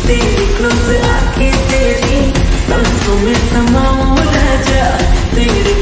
तेरी क्लोज आके तेरी सांसों में समाऊं राजा, तेरे